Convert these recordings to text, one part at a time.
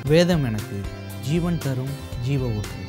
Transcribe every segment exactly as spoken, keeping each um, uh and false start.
வேதம் எனக்கு ஜீவன் தரும் ஜீவ ஊற்று.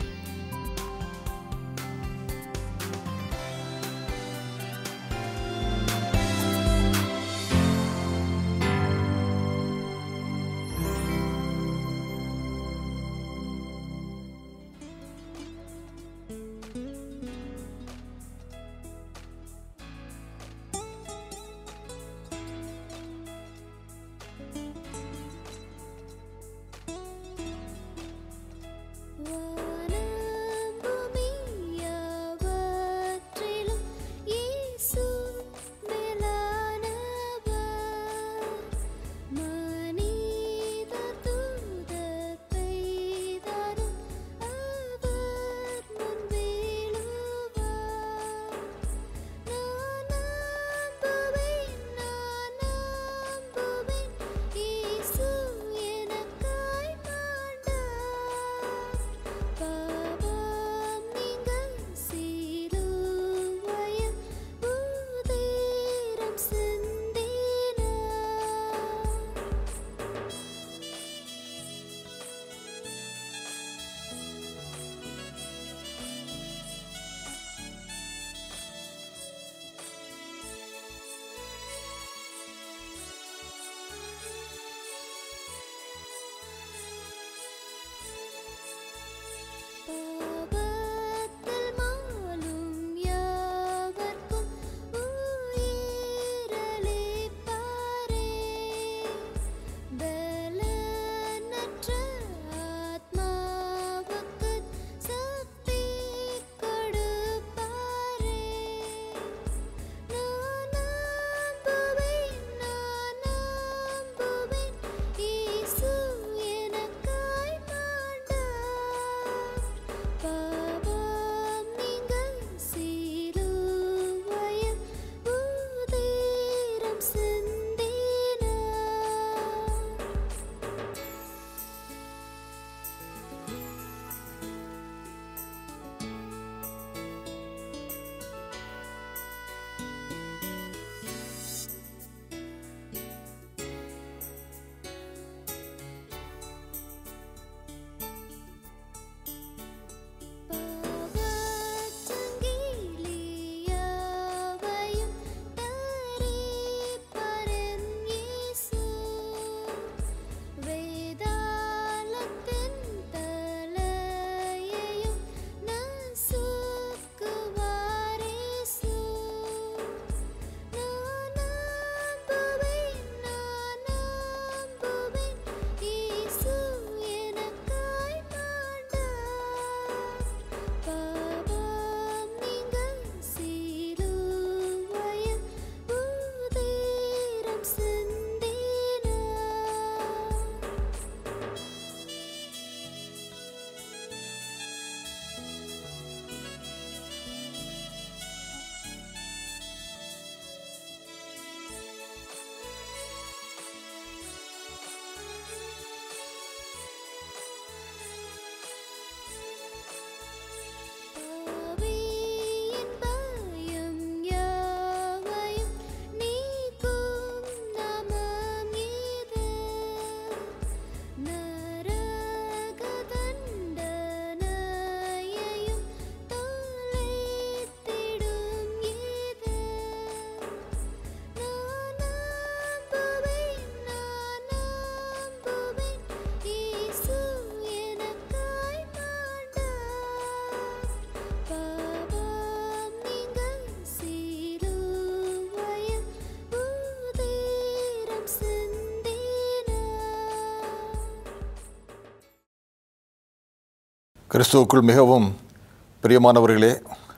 கிறிஸ்துவுக்குள் மிகவும் பிரியமானவர்களே,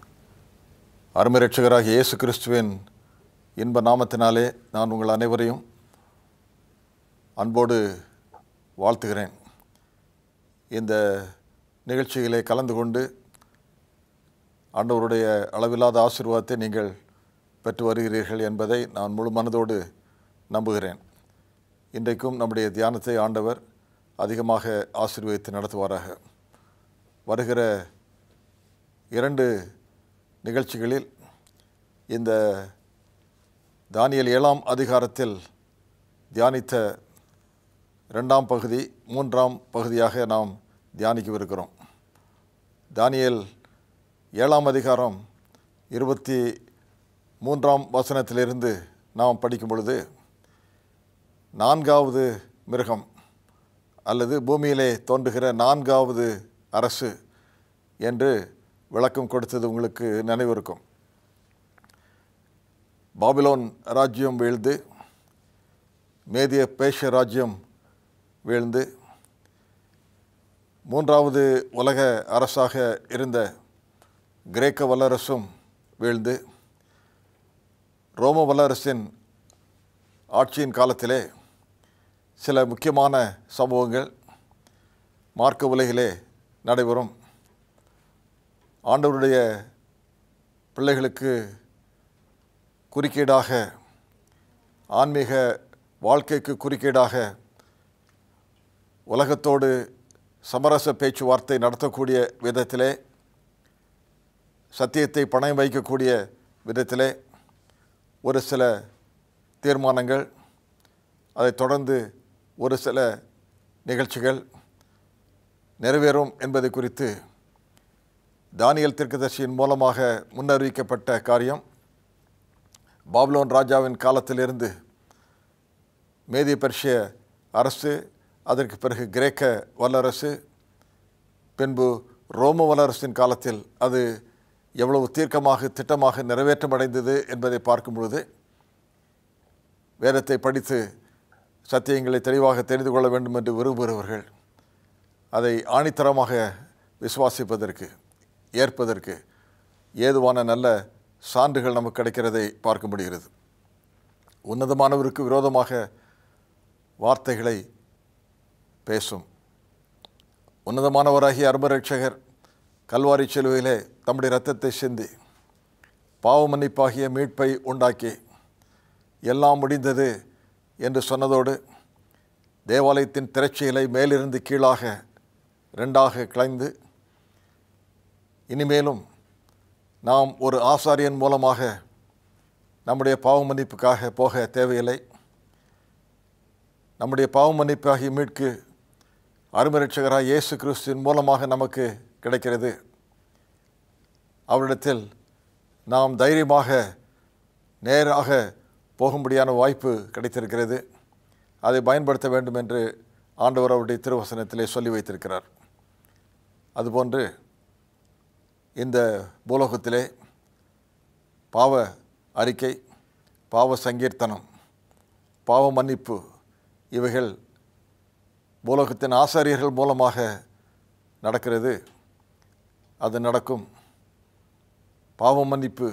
அருமை இரட்சகராகிய இயேசு கிறிஸ்துவின் இன்ப நாமத்தினாலே நான் உங்கள் அனைவரையும் அன்போடு வாழ்த்துகிறேன். இந்த நிகழ்ச்சிகளை கலந்து கொண்டு ஆண்டவருடைய அளவில்லாத ஆசீர்வாதத்தை நீங்கள் பெற்று வருகிறீர்கள் என்பதை நான் முழு மனதோடு நம்புகிறேன். இன்றைக்கும் நம்முடைய தியானத்தை ஆண்டவர் அதிகமாக ஆசீர்வதித்து நடத்துவாராக. வருகிற இரண்டு நிகழ்ச்சிகளில் இந்த தானியேல் ஏழாம் அதிகாரத்தில் தியானித்த ரெண்டாம் பகுதி மூன்றாம் பகுதியாக நாம் தியானிக்கவிருக்கிறோம். தானியேல் ஏழாம் அதிகாரம் இருபத்தி மூன்றாம் வசனத்திலிருந்து நாம் படிக்கும் பொழுது, நான்காவது மிருகம் அல்லது பூமியிலே தோன்றுகிற நான்காவது அரசு என்று விளக்கம் கொடுத்தது உங்களுக்கு நினைவிருக்கும். பாபிலோன் ராஜ்யம் வீழ்ந்து, மேதிய பேர்ஷிய ராஜ்யம் வீழ்ந்து, மூன்றாவது உலக அரசாக இருந்த கிரேக்க வல்லரசும் வீழ்ந்து, ரோம வல்லரசின் ஆட்சியின் காலத்திலே சில முக்கியமான சம்பவங்கள் மார்க்க உலகிலே நடைபெறும். ஆண்டவருடைய பிள்ளைகளுக்கு குறுக்கீடாக, ஆன்மீக வாழ்க்கைக்கு குறுக்கீடாக உலகத்தோடு சமரச பேச்சுவார்த்தை நடத்தக்கூடிய விதத்திலே, சத்தியத்தை பணயம் வைக்கக்கூடிய விதத்திலே ஒரு சில தீர்மானங்கள், அதைத் தொடர்ந்து ஒரு சில நிகழ்ச்சிகள் நிறைவேறும் என்பதை குறித்து தானியேல் தீர்க்கதரிசியின் மூலமாக முன்னறிவிக்கப்பட்ட காரியம். பாபிலோன் ராஜாவின் காலத்திலிருந்து மேதிய பெர்ஷிய அரசு, அதற்கு பிறகு கிரேக்க வல்லரசு, பின்பு ரோம வல்லரசின் காலத்தில் அது எவ்வளவு தீர்க்கமாக திட்டமாக நிறைவேற்றமடைந்தது என்பதை பார்க்கும் பொழுது, வேதத்தை படித்து சத்தியங்களை தெளிவாக தெரிந்து கொள்ள வேண்டும் என்று விரும்புகிறவர்கள் அதை ஆணித்தரமாக விசுவாசிப்பதற்கு, ஏற்பதற்கு ஏதுவான நல்ல சான்றுகள் நமக்கு கிடைக்கிறதை பார்க்க முடிகிறது. உன்னதமானவருக்கு விரோதமாக வார்த்தைகளை பேசும் உன்னதமானவராகிய அருமரட்சகர் கல்வாரி சிலுவையிலே தம்முடைய இரத்தத்தை சிந்தி பாவ மன்னிப்பாகிய மீட்பை உண்டாக்கி எல்லாம் முடிந்தது என்று சொன்னதோடு, தேவாலயத்தின் திரைச்சீலை மேலிருந்து கீழாக ரெண்டாக கிளைந்து, இனிமேலும் நாம் ஒரு ஆசாரியன் மூலமாக நம்முடைய பாவ மன்னிப்புக்காக போக தேவையில்லை, நம்முடைய பாவ மன்னிப்பாகிய மீட்பு அருமரட்சகராக இயேசு கிறிஸ்துவின் மூலமாக நமக்கு கிடைக்கிறது. அவரிடத்தில் நாம் தைரியமாக நேராக போகும்படியான வாய்ப்பு கிடைத்திருக்கிறது. அதை பயன்படுத்த வேண்டும் என்று ஆண்டவர் அவருடைய திருவசனத்திலே சொல்லி வைத்திருக்கிறார். அதுபோன்று இந்த பூலோகத்திலே பாவ அறிக்கை, பாவ சங்கீர்த்தனம், பாவ மன்னிப்பு இவைகள் பூலோகத்தின் ஆசாரியர்கள் மூலமாக நடக்கிறது. அது நடக்கும். பாவ மன்னிப்பு,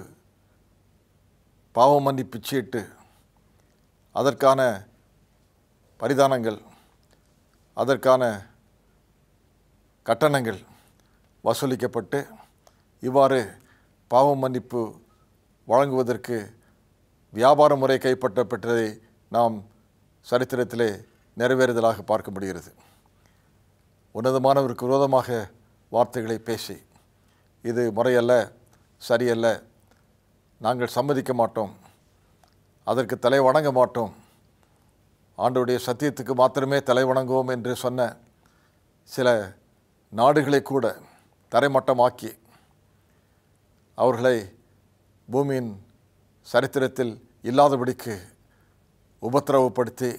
பாவ மன்னிப்பு சீட்டு, அதற்கான பரிதானங்கள், அதற்கான கட்டணங்கள் வசூலிக்கப்பட்டு, இவ்வாறு பாவ மன்னிப்பு வழங்குவதற்கு வியாபார முறை கைப்பற்றப்பட்டதை நாம் சரித்திரத்திலே நிறைவேறுதலாக பார்க்க முடிகிறது. உன்னதமானவருக்கு விரோதமாக வார்த்தைகளை பேசி, இது முறையல்ல, சரியல்ல, நாங்கள் சம்மதிக்க மாட்டோம், அதற்கு தலை வணங்க மாட்டோம், ஆண்டவருடைய சத்தியத்துக்கு மாத்திரமே தலை வணங்குவோம் என்று சொன்ன சில நாடுகளை கூட தரைமட்டமாக்கி, அவர்களை பூமியின் சரித்திரத்தில் இல்லாதபடிக்கு உபத்திரவப்படுத்தி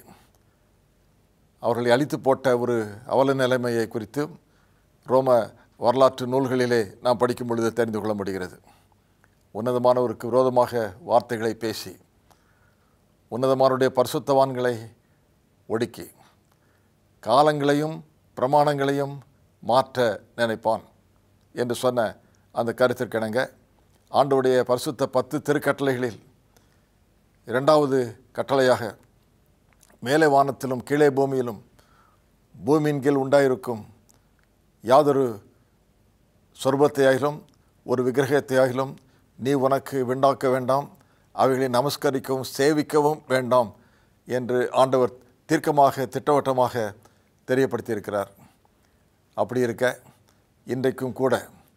அவர்களை அழித்து போட்ட ஒரு அவல நிலைமையை குறித்து ரோம வரலாற்று நூல்களிலே நாம் படிக்கும் பொழுது தெரிந்து கொள்ள முடிகிறது. உன்னதமானவருக்கு விரோதமாக வார்த்தைகளை பேசி, உன்னதமானவருடைய பரிசுத்தவான்களை ஒடுக்கி, காலங்களையும் பிரமாணங்களையும் மாற்ற நினைப்பான் என்று சொன்ன அந்த கருத்திற்கிணங்க, ஆண்டவருடைய பரிசுத்த பத்து திருக்கட்டளைகளில் இரண்டாவது கட்டளையாக மேலே வானத்திலும் கீழே பூமியிலும் பூமியின் கீழ் உண்டாயிருக்கும் யாதொரு சொர்பத்தையாகிலும் ஒரு விக்கிரகத்தையாகிலும் நீ உனக்கு விண்டாக்க வேண்டாம், அவைகளை நமஸ்கரிக்கவும் சேவிக்கவும் வேண்டாம் என்று ஆண்டவர் தீர்க்கமாக திட்டவட்டமாக தெரியப்படுத்தியிருக்கிறார். அப்படி இருக்க இன்றைக்கும் கூட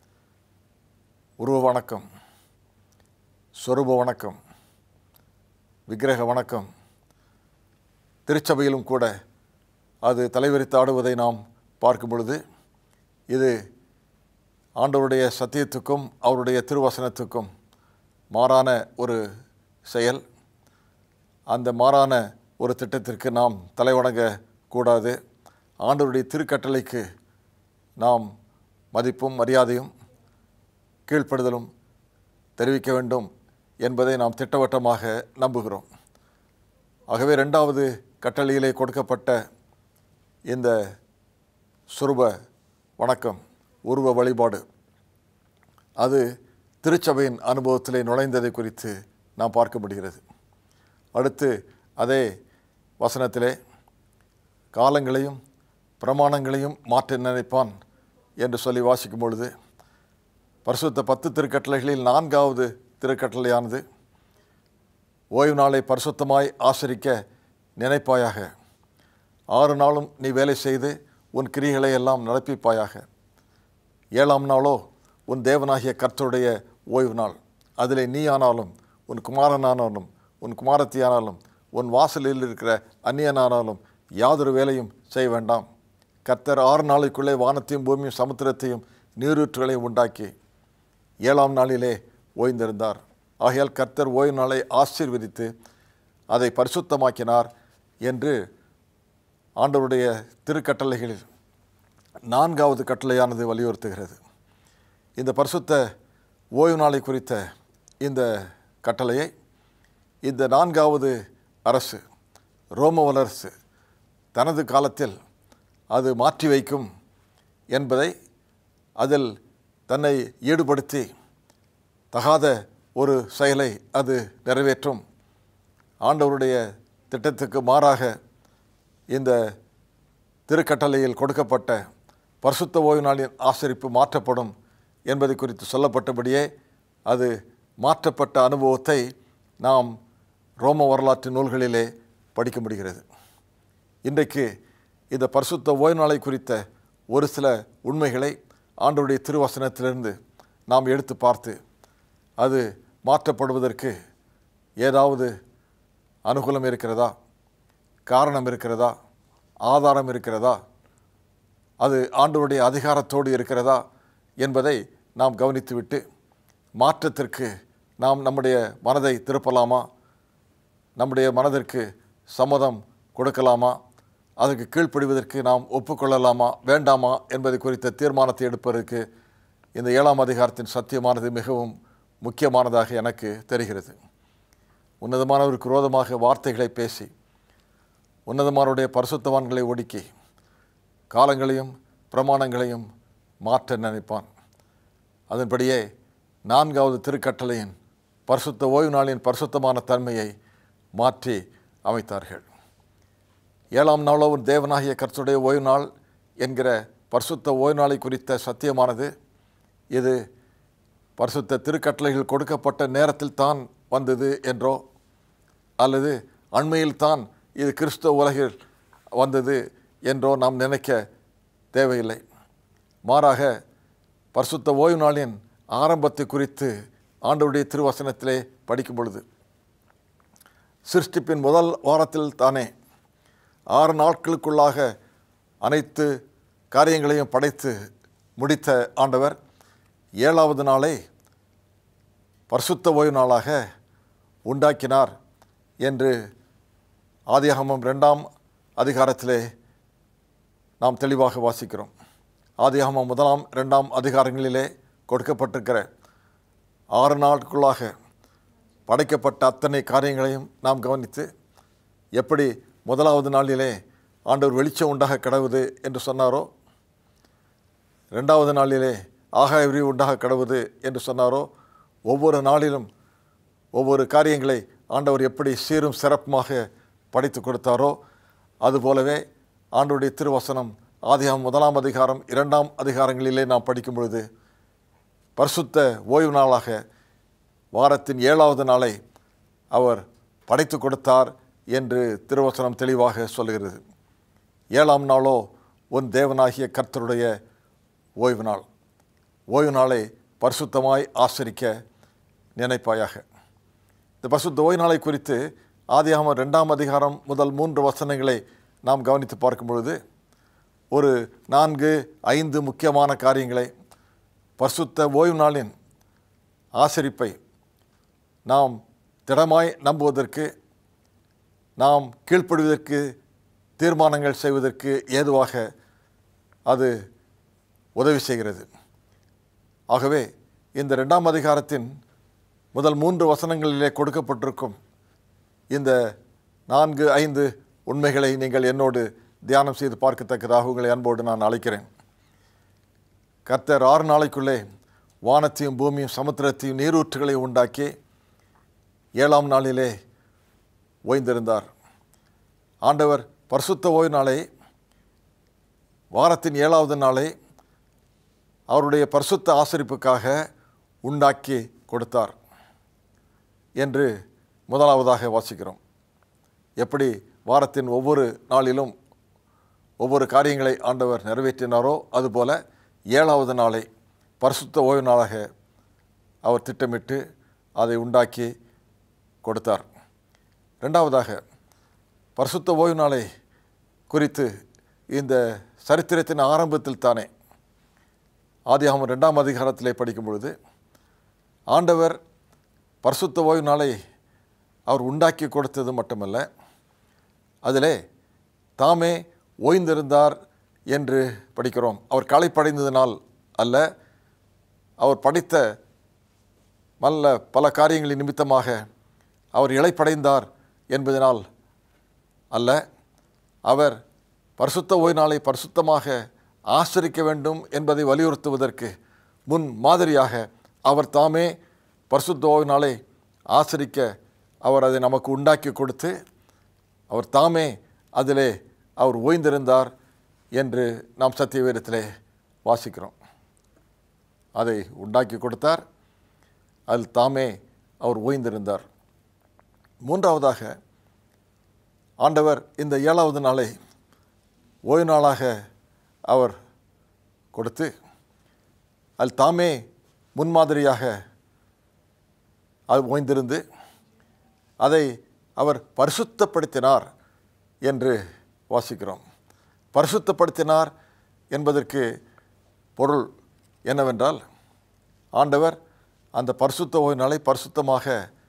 உருவ வணக்கம், சொரூப வணக்கம், விக்கிரக வணக்கம் திருச்சபையிலும் கூட அது தலைவிரித்து ஆடுவதை நாம் பார்க்கும் பொழுது இது ஆண்டவருடைய சத்தியத்துக்கும் அவருடைய திருவசனத்துக்கும் மாறான ஒரு செயல். அந்த மாறான ஒரு திட்டத்திற்கு நாம் தலைவணங்க கூடாது. ஆண்டவருடைய திருக்கட்டளைக்கு நாம் மதிப்பும் மரியாதையும் கீழ்ப்படுதலும் தெரிவிக்க வேண்டும் என்பதை நாம் திட்டவட்டமாக நம்புகிறோம். ஆகவே ரெண்டாவது கட்டளையிலே கொடுக்கப்பட்ட இந்த சுரூப வணக்கம், உருவ வழிபாடு, அது திருச்சபையின் அனுபவத்திலே நுழைந்ததை குறித்து நாம் பார்க்க முடிகிறது. அடுத்து அதே வசனத்திலே காலங்களையும் பிரமாணங்களையும் மாற்ற நினைப்பான் என்று சொல்லி வாசிக்கும் பொழுது பரிசுத்த பத்து திருக்கட்டளைகளில் நான்காவது திருக்கட்டளையானது ஓய்வு நாளை பரிசுத்தமாய் ஆசரிக்க நினைப்பாயாக. ஆறு நாளும் நீ வேலை செய்து உன் கிரிகளை எல்லாம் நடப்பிப்பாயாக. ஏழாம் நாளோ உன் தேவனாகிய கர்த்தருடைய ஓய்வு நாள். அதில் நீ ஆனாலும் உன் குமாரனானாலும் உன் குமாரத்தியானாலும் உன் வாசலில் இருக்கிற அந்நியனானாலும் யாதொரு வேலையும் செய்ய வேண்டாம். கர்த்தர் ஆறு நாளைக்குள்ளே வானத்தையும் பூமியும் சமுத்திரத்தையும் நீரூற்றுகளையும் உண்டாக்கி ஏழாம் நாளிலே ஓய்ந்திருந்தார். ஆகையால் கர்த்தர் ஓய்வு நாளை ஆசீர்வதித்து அதை பரிசுத்தமாக்கினார் என்று ஆண்டவருடைய திருக்கட்டளைகளில் நான்காவது கட்டளையானது வலியுறுத்துகிறது. இந்த பரிசுத்த ஓய்வு நாளை குறித்த இந்த கட்டளையை இந்த நான்காவது அரசு, ரோம வல்லரசு, தனது காலத்தில் அது மாற்றி வைக்கும் என்பதை, அதில் தன்னை ஈடுபடுத்தி தகாத ஒரு செயலை அது நிறைவேற்றும், ஆண்டவருடைய திட்டத்துக்கு மாறாக இந்த திருக்கட்டளையில் கொடுக்கப்பட்ட பரிசுத்த ஓய்வு நாளின் ஆசரிப்பு மாற்றப்படும் என்பதை குறித்து சொல்லப்பட்டபடியே அது மாற்றப்பட்ட அனுபவத்தை நாம் ரோம வரலாற்று நூல்களிலே படிக்க முடிகிறது. இன்றைக்கு இந்த பரிசுத்த ஓய்வு நாளை குறித்த ஒரு சில உண்மைகளை ஆண்டவருடைய திருவசனத்திலிருந்து நாம் எடுத்து பார்த்து அது மாற்றப்படுவதற்கு ஏதாவது அனுகூலம் இருக்கிறதா, காரணம் இருக்கிறதா, ஆதாரம் இருக்கிறதா, அது ஆண்டவருடைய அதிகாரத்தோடு இருக்கிறதா என்பதை நாம் கவனித்துவிட்டு மாற்றத்திற்கு நாம் நம்முடைய மனதை திருப்பலாமா, நம்முடைய மனதிற்கு சம்மதம் கொடுக்கலாமா, அதற்கு கீழ்ப்படிவதற்கு நாம் ஒப்புக்கொள்ளலாமா வேண்டாமா என்பதை குறித்த தீர்மானத்தை எடுப்பதற்கு இந்த ஏழாம் அதிகாரத்தின் சத்தியமானது மிகவும் முக்கியமானதாக எனக்கு தெரிகிறது. உன்னதமானவருக்கு விரோதமாக வார்த்தைகளை பேசி உன்னதமானவருடைய பரிசுத்தவான்களை ஒடுக்கி காலங்களையும் பிரமாணங்களையும் மாற்ற நினைப்பான். அதன்படியே நான்காவது திருக்கட்டளையின் பரிசுத்த ஓய்வு நாளின் பரிசுத்தமான தன்மையை மாற்றி அமைத்தார்கள். ஏழாம் நாளோ உன் தேவனாகிய கர்த்தருடைய ஓய்வு நாள் என்கிற பரிசுத்த ஓய்வு நாளை குறித்த சத்தியமானது இது பரிசுத்த திருக்கட்டளைகள் கொடுக்கப்பட்ட நேரத்தில் தான் வந்தது என்றோ அல்லது அண்மையில் தான் இது கிறிஸ்தவ உலகில் வந்தது என்றோ நாம் நினைக்க தேவையில்லை. மாறாக பரிசுத்த ஓய்வு நாளின் ஆரம்பத்தை குறித்து ஆண்டவருடைய திருவசனத்திலே படிக்கும் பொழுது சிருஷ்டிப்பின் முதல் வாரத்தில் தானே ஆறு நாட்களுக்குள்ளாக அனைத்து காரியங்களையும் படைத்து முடித்த ஆண்டவர் ஏழாவது நாளை பரிசுத்த ஓய்வு நாளாக உண்டாக்கினார் என்று ஆதியாகமம் ரெண்டாம் அதிகாரத்திலே நாம் தெளிவாக வாசிக்கிறோம். ஆதியாகமம் முதலாம் ரெண்டாம் அதிகாரங்களிலே கொடுக்கப்பட்டிருக்கிற ஆறு நாட்களுக்குள்ளாக படைக்கப்பட்ட அத்தனை காரியங்களையும் நாம் கவனித்து எப்படி முதலாவது நாளிலே ஆண்டவர் வெளிச்சம் உண்டாக கடவுது என்று சொன்னாரோ, ரெண்டாவது நாளிலே ஆகாய விரிவு உண்டாக கடவுது என்று சொன்னாரோ, ஒவ்வொரு நாளிலும் ஒவ்வொரு காரியங்களை ஆண்டவர் எப்படி சீரும் சிறப்புமாக படைத்து கொடுத்தாரோ, அதுபோலவே ஆண்டவருடைய திருவசனம் ஆதியாகமம் முதலாம் அதிகாரம் இரண்டாம் அதிகாரங்களிலே நாம் படிக்கும் பொழுது பரிசுத்த ஓய்வு நாளாக வாரத்தின் ஏழாவது நாளை அவர் படைத்து கொடுத்தார் என்று திருவசனம் தெளிவாக சொல்கிறது. ஏழாம் நாளோ உன் தேவனாகிய கர்த்தருடைய ஓய்வு நாள். ஓய்வு நாளை பரிசுத்தமாய் ஆசரிக்க நினைப்பாயாக. இந்த பரிசுத்த ஓய்வு நாளை குறித்து ஆதியாகமம் ரெண்டாம் அதிகாரம் முதல் மூன்று வசனங்களை நாம் கவனித்து பார்க்கும் பொழுது ஒரு நான்கு ஐந்து முக்கியமான காரியங்களை பரிசுத்த ஓய்வு நாளின் ஆசரிப்பை நாம் திடமாய் நம்புவதற்கு, நாம் கீழ்ப்படுவதற்கு, தீர்மானங்கள் செய்வதற்கு ஏதுவாக அது உதவி செய்கிறது. ஆகவே இந்த ரெண்டாம் அதிகாரத்தின் முதல் மூன்று வசனங்களிலே கொடுக்கப்பட்டிருக்கும் இந்த நான்கு ஐந்து உண்மைகளை நீங்கள் என்னோடு தியானம் செய்து பார்க்கத்தக்கதாக உங்களை அன்போடு நான் அழைக்கிறேன். கர்த்தர் ஆறு நாளைக்குள்ளே வானத்தையும் பூமியும் சமுத்திரத்தையும் நீரூற்றுகளையும் உண்டாக்கி ஏழாம் நாளிலே ஓய்ந்திருந்தார். ஆண்டவர் பரிசுத்த ஓய்வு நாளை, வாரத்தின் ஏழாவது நாளை அவருடைய பரிசுத்த ஆசரிப்புக்காக உண்டாக்கி கொடுத்தார் என்று முதலாவதாக வாசிக்கிறோம். எப்படி வாரத்தின் ஒவ்வொரு நாளிலும் ஒவ்வொரு காரியங்களை ஆண்டவர் நிறைவேற்றினாரோ அதுபோல ஏழாவது நாளை பரிசுத்த ஓய்வு நாளாக அவர் திட்டமிட்டு அதை உண்டாக்கி கொடுத்தார். ரெண்டாவதாக, பரிசுத்த ஓய்வு நாளை குறித்து இந்த சரித்திரத்தின் ஆரம்பத்தில் தானே ஆதியாகமம் ரெண்டாம் அதிகாரத்திலே படிக்கும் பொழுது ஆண்டவர் பரிசுத்த ஓய்வு நாளை அவர் உண்டாக்கி கொடுத்தது மட்டுமல்ல, அதிலே தாமே ஓய்ந்திருந்தார் என்று படிக்கிறோம். அவர் களைப்படைந்ததினால் அல்ல, அவர் படித்த நல்ல பல காரியங்களின் நிமித்தமாக அவர் இளைப்படைந்தார் என்பதனால் அல்ல, அவர் பரிசுத்த ஓய்வு நாளை பரிசுத்தமாக ஆசரிக்க வேண்டும் என்பதை வலியுறுத்துவதற்கு முன் மாதிரியாக அவர் தாமே பரிசுத்த ஓய்வு நாளை ஆசரிக்க அவர் அதை நமக்கு உண்டாக்கி கொடுத்து அவர் தாமே அதிலே அவர் ஓய்ந்திருந்தார் என்று நாம் சத்திய வேதத்திலே வாசிக்கிறோம். அதை உண்டாக்கி கொடுத்தார், அதில் தாமே அவர் ஓய்ந்திருந்தார். மூன்றாவதாக, ஆண்டவர் இந்த ஏழாவது நாளை ஓய்வு நாளாக அவர் கொடுத்து அதில் தாமே முன்மாதிரியாக அது ஓய்ந்திருந்து அதை அவர் பரிசுத்தப்படுத்தினார் என்று வாசிக்கிறோம். பரிசுத்தப்படுத்தினார் என்பதற்கு பொருள் என்னவென்றால், ஆண்டவர் அந்த பரிசுத்த ஓய்வு நாளை பரிசுத்தமாக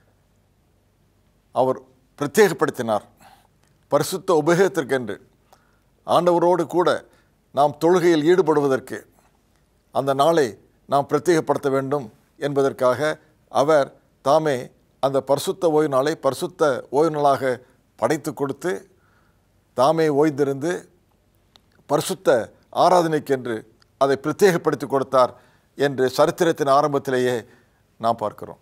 அவர் பிரத்யேகப்படுத்தினார். பரிசுத்த உபயோகத்திற்கென்று ஆண்டவரோடு கூட நாம் தொழுகையில் ஈடுபடுவதற்கு அந்த நாளை நாம் பிரத்யேகப்படுத்த வேண்டும் என்பதற்காக அவர் தாமே அந்த பரிசுத்த ஓய்வு நாளை பரிசுத்த ஓய்வு நாளாக படைத்து கொடுத்து தாமே ஓய்ந்திருந்து பரிசுத்த ஆராதனைக்கென்று அதை பிரத்யேகப்படுத்தி கொடுத்தார் என்று சரித்திரத்தின் ஆரம்பத்திலேயே நாம் பார்க்கிறோம்.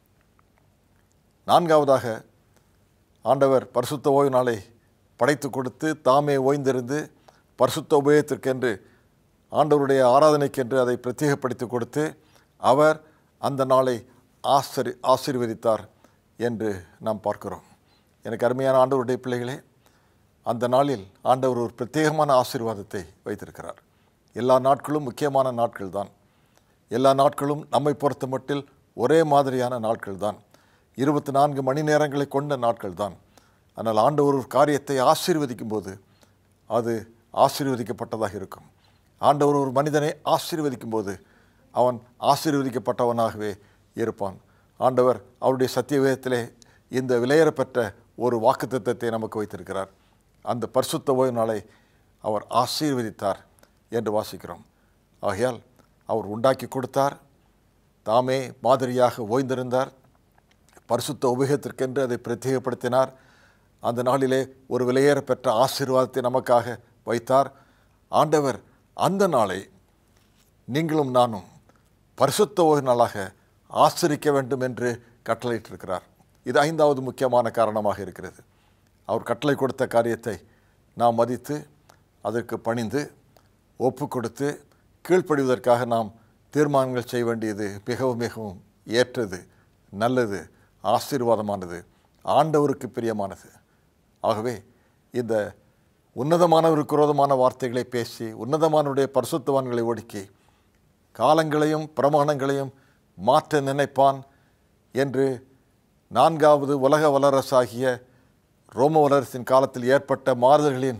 நான்காவதாக, ஆண்டவர் பரிசுத்த ஓய்வு நாளை படைத்து கொடுத்து தாமே ஓய்ந்திருந்து பரிசுத்த உபயோகத்திற்கென்று ஆண்டவருடைய ஆராதனைக்கென்று அதை பிரத்யேகப்படுத்தி கொடுத்து அவர் அந்த நாளை ஆசிரி ஆசீர்வதித்தார் என்று நாம் பார்க்கிறோம். எனக்கு அருமையான ஆண்டவருடைய பிள்ளைகளே, அந்த நாளில் ஆண்டவர் ஒரு பிரத்யேகமான ஆசீர்வாதத்தை வைத்திருக்கிறார். எல்லா நாட்களும் முக்கியமான நாட்கள் தான். எல்லா நாட்களும் நம்மை பொறுத்த மட்டில் ஒரே மாதிரியான நாட்கள் தான். இருபத்தி நான்கு மணி நேரங்களை கொண்ட நாட்கள் தான். ஆனால் ஆண்டவர் ஒரு காரியத்தை ஆசீர்வதிக்கும் போது அது ஆசீர்வதிக்கப்பட்டதாக இருக்கும். ஆண்டவர் ஒரு மனிதனை ஆசீர்வதிக்கும் போது அவன் ஆசீர்வதிக்கப்பட்டவனாகவே இருப்பான். ஆண்டவர் அவருடைய சத்திய வேதத்திலே இந்த விலையேறப்பெற்ற ஒரு வாக்குத்தத்தத்தை நமக்கு வைத்திருக்கிறார். அந்த பரிசுத்த ஓய்வு நாளை அவர் ஆசீர்வதித்தார் என்று வாசிக்கிறோம். ஆகையால் அவர் உண்டாக்கி கொடுத்தார், தாமே மாதிரியாக ஓய்ந்திருந்தார், பரிசுத்த உபயோகத்திற்கென்று அதை பிரத்யேகப்படுத்தினார். அந்த நாளிலே ஒரு விலையேறப்பெற்ற ஆசீர்வாதத்தை நமக்காக வைத்தார். ஆண்டவர் அந்த நாளை நீங்களும் நானும் பரிசுத்த ஓய்வு நாளாக ஆசரிக்க வேண்டும் என்று கட்டளையிட்டிருக்கிறார். இது ஐந்தாவது முக்கியமான காரணமாக இருக்கிறது. அவர் கட்டளை கொடுத்த காரியத்தை நாம் மதித்து அதற்கு பணிந்து ஒப்பு கொடுத்து கீழ்ப்படிவதற்காக நாம் தீர்மானங்கள் செய்ய வேண்டியது மிகவும் மிகவும் ஏற்றது, நல்லது, ஆசீர்வாதமானது, ஆண்டவருக்கு பிரியமானது. ஆகவே இந்த உன்னதமானவருக்கு விரோதமான வார்த்தைகளை பேசி உன்னதமானவருடைய பரிசுத்தவான்களை ஒடுக்கி காலங்களையும் பிரமாணங்களையும் மாற்ற நினைப்பான் என்று நான்காவது உலக வல்லரசாகிய ரோம வல்லரசின் காலத்தில் ஏற்பட்ட மாறுதல்களின்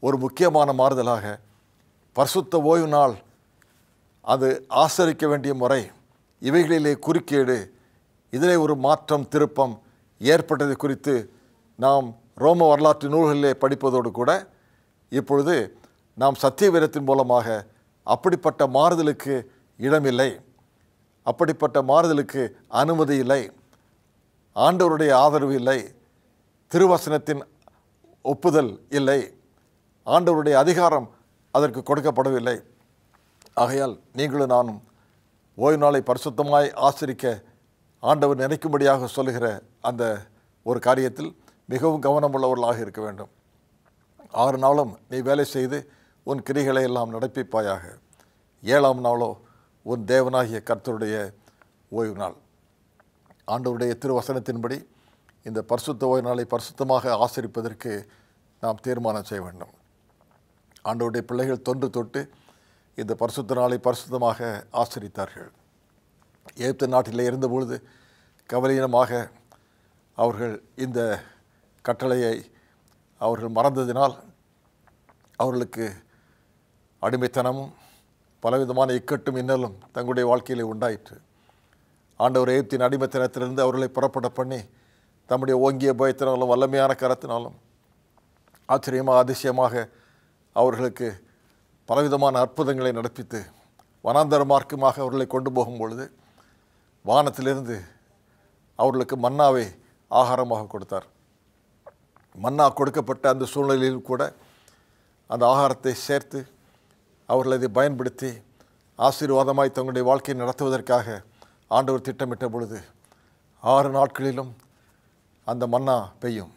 ஒரு முக்கியமான மாறுதலாக பரிசுத்த ஓய்வு நாள் அது ஆசரிக்க வேண்டிய முறை, இவைகளிலே குறுக்கீடு, இதிலே ஒரு மாற்றம் திருப்பம் ஏற்பட்டது குறித்து நாம் ரோம வரலாற்று நூல்களிலே படிப்பதோடு கூட இப்பொழுது நாம் சத்திய வேதத்தின் மூலமாக அப்படிப்பட்ட மாறுதலுக்கு இடமில்லை, அப்படிப்பட்ட மாறுதலுக்கு அனுமதி இல்லை, ஆண்டவருடைய ஆதரவு இல்லை, திருவசனத்தின் ஒப்புதல் இல்லை, ஆண்டவருடைய அதிகாரம் அதற்கு கொடுக்கப்படவில்லை. ஆகையால் நீங்களும் நானும் ஓய்வு நாளை பரிசுத்தமாய் ஆசரிக்க ஆண்டவர் நினைக்கும்படியாக சொல்லுகிற அந்த ஒரு காரியத்தில் மிகவும் கவனமுள்ளவர்களாக இருக்க வேண்டும். ஆறு நாளும் நீ வேலை செய்து உன் கிரிகளை எல்லாம் நடப்பிப்பாயாக. ஏழாம் நாளோ உன் தேவனாகிய கர்த்தருடைய ஓய்வு நாள். ஆண்டவருடைய திருவசனத்தின்படி இந்த பரிசுத்த ஓய்வு நாளை பரிசுத்தமாக ஆசரிப்பதற்கு நாம் தீர்மானம் செய்ய வேண்டும். ஆண்டவருடைய பிள்ளைகள் தொன்று தொட்டு இந்த பரிசுத்த நாளை பரிசுத்தமாக ஆசரித்தார்கள். எகிப்து நாட்டிலே இருந்தபொழுது கவலையினமாக அவர்கள் இந்த கட்டளையை அவர்கள் மறந்ததினால் அவர்களுக்கு அடிமைத்தனமும் பலவிதமான இக்கட்டும் இன்னலும் தங்களுடைய வாழ்க்கையில் உண்டாயிற்று. ஆண்டவர் எகிப்தின் அடிமைத்தனத்திலிருந்து அவர்களை புறப்பட பண்ணி தம்முடைய ஓங்கிய பயத்தினாலும் வல்லமையான கரத்தினாலும் ஆச்சரியமாக அதிசயமாக அவர்களுக்கு பலவிதமான அற்புதங்களை நடப்பித்து வனாந்தர மார்க்கமாக அவர்களை கொண்டு போகும் பொழுது வானத்திலிருந்து அவர்களுக்கு மன்னாவை ஆகாரமாக கொடுத்தார். மன்னா கொடுக்கப்பட்ட அந்த சூழ்நிலையில் கூட அந்த ஆகாரத்தை சேர்த்து அவர்கள் அதை பயன்படுத்தி ஆசீர்வாதமாய் தங்களுடைய வாழ்க்கையை நடத்துவதற்காக ஆண்டவர் திட்டமிட்ட பொழுது ஆறு நாட்களிலும் அந்த மன்னா பெய்யும்.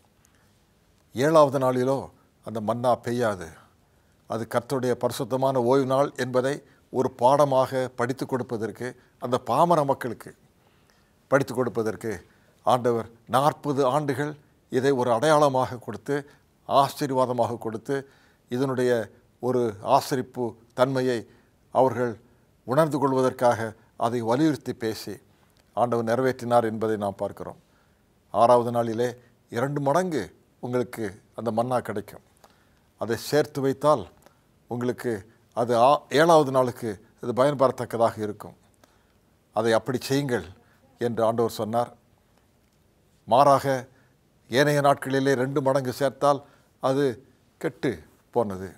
ஏழாவது நாளிலோ அந்த மன்னா பெய்யாது. அது கர்த்தருடைய பரிசுத்தமான ஓய்வு நாள் என்பதை ஒரு பாடமாக படித்து கொடுப்பதற்கு, அந்த பாமர மக்களுக்கு படித்து கொடுப்பதற்கு ஆண்டவர் நாற்பது ஆண்டுகள் இதை ஒரு அடையாளமாக கொடுத்து ஆசீர்வாதமாக கொடுத்து இதனுடைய ஒரு ஆசரிப்பு தன்மையை அவர்கள் உணர்ந்து கொள்வதற்காக அதை வலியுறுத்தி பேசி ஆண்டவர் நிறைவேற்றினார் என்பதை நாம் பார்க்கிறோம். ஆறாவது நாளிலே இரண்டு மடங்கு உங்களுக்கு அந்த மன்னா கிடைக்கும். அதை சேர்த்து வைத்தால் உங்களுக்கு அது ஆ ஏழாவது நாளுக்கு அது பயன்பெறத்தக்கதாக இருக்கும். அதை அப்படி செய்யுங்கள் என்று ஆண்டவர் சொன்னார். மாறாக ஏனைய நாட்களிலே ரெண்டு மடங்கு சேர்த்தால் அது கெட்டு போனது.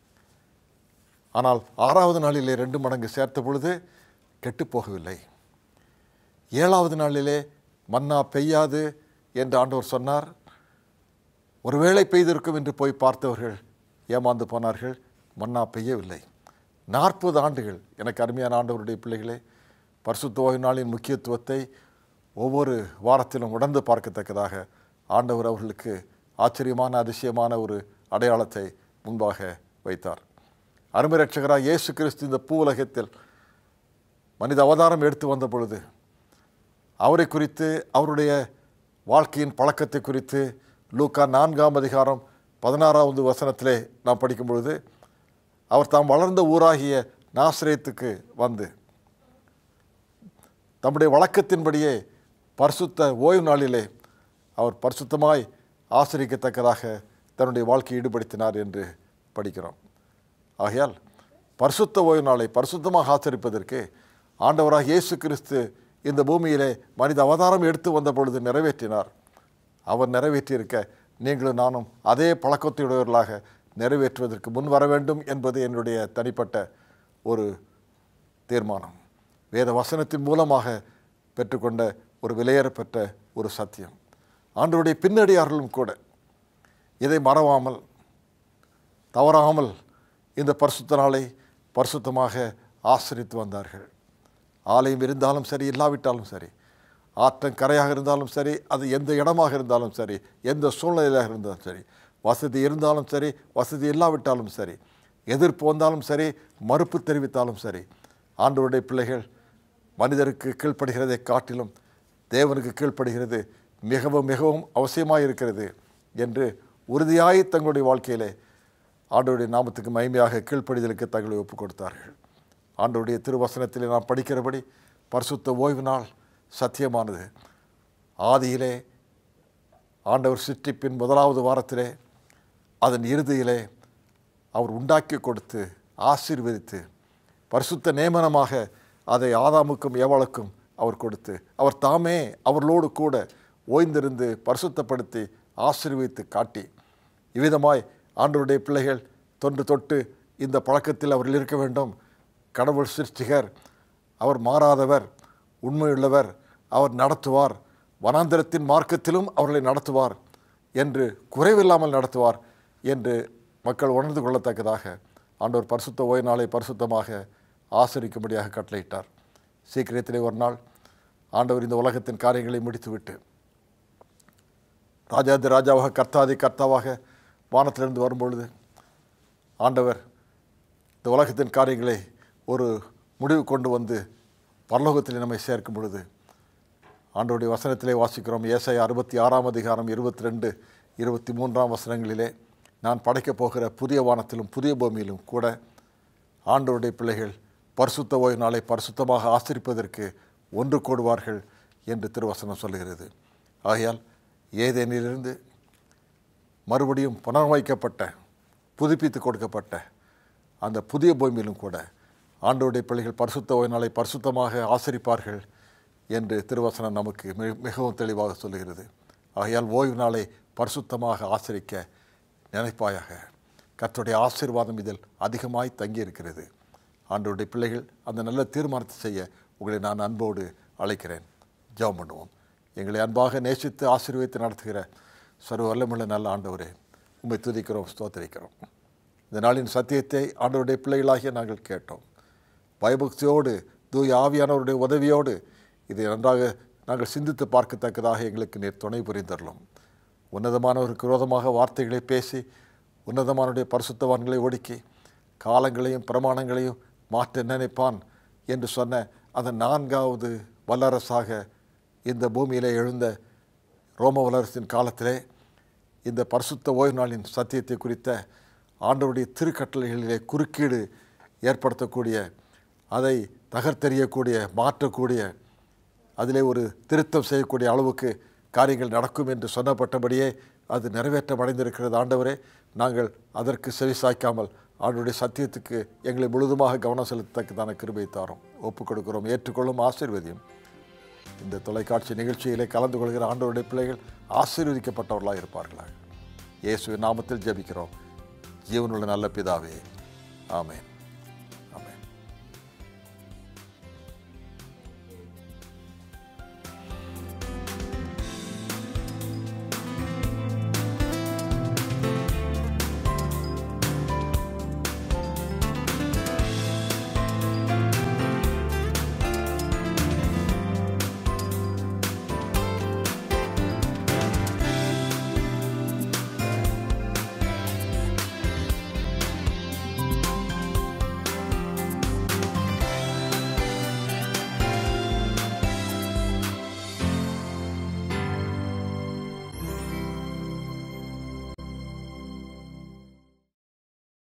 ஆனால் ஆறாவது நாளிலே ரெண்டு மடங்கு சேர்த்த பொழுது கெட்டு போகவில்லை. ஏழாவது நாளிலே மன்னா பெய்யாது என்று ஆண்டவர் சொன்னார். ஒருவேளை பெய்திருக்கும் என்று போய் பார்த்தவர்கள் ஏமாந்து போனார்கள். மன்னா பெய்யவில்லை. நாற்பது ஆண்டுகள். எனக்கு அருமையான ஆண்டவருடைய பிள்ளைகளே, பரிசுத்த ஓய்வு நாளின் முக்கியத்துவத்தை ஒவ்வொரு வாரத்திலும் உணர்ந்து பார்க்கத்தக்கதாக ஆண்டவர் அவர்களுக்கு ஆச்சரியமான அதிசயமான ஒரு அடையாளத்தை முன்பாக வைத்தார். அருமை இரட்சகராக இயேசு கிறிஸ்து இந்த பூ உலகத்தில் மனித அவதாரம் எடுத்து வந்த பொழுது அவரை குறித்து, அவருடைய வாழ்க்கையின் பழக்கத்தை குறித்து லூக்கா நான்காம் அதிகாரம் பதினாறாவது வசனத்திலே நாம் படிக்கும் பொழுது, அவர் தாம் வளர்ந்த ஊராகிய நாசரேத்துக்கு வந்து தம்முடைய வழக்கத்தின்படியே பரிசுத்த ஓய்வு நாளிலே அவர் பரிசுத்தமாய் ஆசரிக்கத்தக்கதாக தன்னுடைய வாழ்க்கையை ஈடுபடுத்தினார் என்று படிக்கிறோம். ஆகையால் பரிசுத்த ஓய்வு நாளை பரிசுத்தமாக ஆசரிப்பதற்கு ஆண்டவராக இயேசு கிறிஸ்து இந்த பூமியிலே மனித அவதாரம் எடுத்து வந்த பொழுது நிறைவேற்றினார். அவர் நிறைவேற்றியிருக்க நீங்களும் நானும் அதே பழக்கத்தையுடையவர்களாக நிறைவேற்றுவதற்கு முன் வர வேண்டும் என்பது என்னுடைய தனிப்பட்ட ஒரு தீர்மானம். வேத வசனத்தின் மூலமாக பெற்றுக்கொண்ட ஒரு விலையேறப்பெற்ற ஒரு சத்தியம். ஆண்டவருடைய பின்னடியார்களும் கூட இதை மறவாமல் தவறாமல் இந்த பரிசுத்த நாளை பரிசுத்தமாக ஆசரித்து வந்தார்கள். ஆலயம் இருந்தாலும் சரி, இல்லாவிட்டாலும் சரி, ஆற்றங்கரையாக இருந்தாலும் சரி, அது எந்த இடமாக இருந்தாலும் சரி, எந்த சூழ்நிலையாக இருந்தாலும் சரி, வசதி இருந்தாலும் சரி, வசதி இல்லாவிட்டாலும் சரி, எதிர்ப்பு வந்தாலும் சரி, மறுப்பு தெரிவித்தாலும் சரி, ஆண்டவருடைய பிள்ளைகள் மனிதருக்கு கீழ்ப்படுகிறதை காட்டிலும் தேவனுக்கு கீழ்ப்படுகிறது மிகவும் மிகவும் அவசியமாக இருக்கிறது என்று உறுதியாய் தங்களுடைய வாழ்க்கையிலே ஆண்டவருடைய நாமத்துக்கு மகிமையாக கீழ்ப்படிதலுக்கு தங்களை ஒப்புக் கொடுத்தார்கள். ஆண்டவருடைய திருவசனத்திலே நாம் படிக்கிறபடி பரிசுத்த ஓய்வு நாள் சத்தியமானது. ஆதியிலே ஆண்டவர் சிருஷ்டிப்பின் முதலாவது வாரத்திலே, அதன் இறுதியிலே அவர் உண்டாக்கி கொடுத்து ஆசீர்வதித்து பரிசுத்த நியமனமாக அதை ஆதாமுக்கும் ஏவாளுக்கும் அவர் கொடுத்து அவர் தாமே அவர்களோடு கூட ஓய்ந்திருந்து பரிசுத்தப்படுத்தி ஆசீர்வதித்து காட்டி இவ்விதமாய் ஆண்டவருடைய பிள்ளைகள் தொன்று தொட்டு இந்த பழக்கத்தில் அவர்கள் இருக்க வேண்டும். கடவுள் சிருஷ்டிகர், அவர் மாறாதவர், உண்மையுள்ளவர், அவர் நடத்துவார், வனாந்தரத்தின் மார்க்கத்திலும் அவர்களை நடத்துவார் என்று குறைவில்லாமல் நடத்துவார் என்று மக்கள் உணர்ந்து கொள்ளத்தக்கதாக ஆண்டவர் பரிசுத்த ஓய்வு நாளை பரிசுத்தமாக ஆசரிக்கும்படியாக கட்டளையிட்டார். சீக்கிரத்திலே ஒரு நாள் ஆண்டவர் இந்த உலகத்தின் காரியங்களை முடித்துவிட்டு ராஜாதி ராஜாவாக கர்த்தாதி கர்த்தாவாக வானத்திலிருந்து வரும்பொழுது ஆண்டவர் இந்த உலகத்தின் காரியங்களை ஒரு முடிவு கொண்டு வந்து பரலோகத்தில் நம்மை சேர்க்கும் பொழுது ஆண்டவருடைய வசனத்திலே வாசிக்கிறோம். ஏசாயா அறுபத்தி ஆறாம் அதிகாரம் இருபத்தி ரெண்டு இருபத்தி மூன்றாம் வசனங்களிலே நான் படைக்கப் போகிற புதிய வானத்திலும் புதிய பூமியிலும் கூட ஆண்டவருடைய பிள்ளைகள் பரிசுத்த ஓய்வு நாளை பரிசுத்தமாக ஆசரிப்பதற்கு ஒன்று கூடுவார்கள் என்று திருவசனம் சொல்லுகிறது. ஆகையால் ஏதேனிலிருந்து மறுபடியும் புனர்வைக்கப்பட்ட புதுப்பித்து கொடுக்கப்பட்ட அந்த புதிய பூமியிலும் கூட ஆண்டவருடைய பிள்ளைகள் பரிசுத்த ஓய்வு நாளை பரிசுத்தமாக ஆசரிப்பார்கள் என்று திருவசனம் நமக்கு மிகவும் தெளிவாக சொல்லுகிறது. ஆகையால் ஓய்வு நாளை பரிசுத்தமாக ஆசரிக்க நினைப்பாயாக. கர்த்தருடைய ஆசீர்வாதம் இதில் அதிகமாய் தங்கியிருக்கிறது. ஆண்டவருடைய பிள்ளைகள் அந்த நல்ல தீர்மானத்தை செய்ய உங்களை நான் அன்போடு அழைக்கிறேன். ஜெபம் பண்ணுவோம். எங்களை அன்பாக நேசித்து ஆசீர்வதித்து நடத்துகிற சர்வ வல்லமையுள்ள நல்ல ஆண்டவரே, உம்மை துதிக்கிறோம், ஸ்தோத்திரிக்கிறோம். இந்த நாளின் சத்தியத்தை ஆண்டவருடைய பிள்ளைகளாகிய நாங்கள் கேட்டோம். பயபக்தியோடு தூய ஆவியானவருடைய உதவியோடு இதை நன்றாக நாங்கள் சிந்தித்து பார்க்கத்தக்கதாக எங்களுக்கு நீர் துணை புரிந்தரலாம். உன்னதமானவருக்கு விரோதமாக வார்த்தைகளை பேசி உன்னதமானுடைய பரிசுத்தவான்களை ஒடுக்கி காலங்களையும் பிரமாணங்களையும் மாற்ற நினைப்பான் என்று சொன்ன அந்த நான்காவது வல்லரசாக இந்த பூமியிலே எழுந்த ரோம வல்லரசின் காலத்திலே இந்த பரிசுத்த ஓய்வு நாளின் சத்தியத்தை குறித்த ஆண்டவருடைய திருக்கட்டளைகளிலே குறுக்கீடு ஏற்படுத்தக்கூடிய, அதை தகர்த்தெறியக்கூடிய, மாற்றக்கூடிய, அதிலே ஒரு திருத்தம் செய்யக்கூடிய அளவுக்கு காரியங்கள் நடக்கும் என்று சொன்னப்பட்டபடியே அது நிறைவேற்றமடைந்திருக்கிறது. ஆண்டவரே, நாங்கள் அதற்கு செவிசாய்க்காமல் ஆண்டவருடைய சத்தியத்துக்கு எங்களை முழுதுமாக கவனம் செலுத்தத்தக்கதான கிருபை தாரும். ஒப்புக் கொடுக்கிறோம், ஏற்றுக்கொள்ளும், ஆசீர்வதியும். இந்த தொலைக்காட்சி நிகழ்ச்சியிலே கலந்து கொள்கிற ஆண்டவருடைய பிள்ளைகள் ஆசீர்வதிக்கப்பட்டவர்களாக இருப்பார்களாக. இயேசுவின் நாமத்தில் ஜெபிக்கிறோம், ஜீவனுள்ள நல்ல பிதாவே, ஆமென்.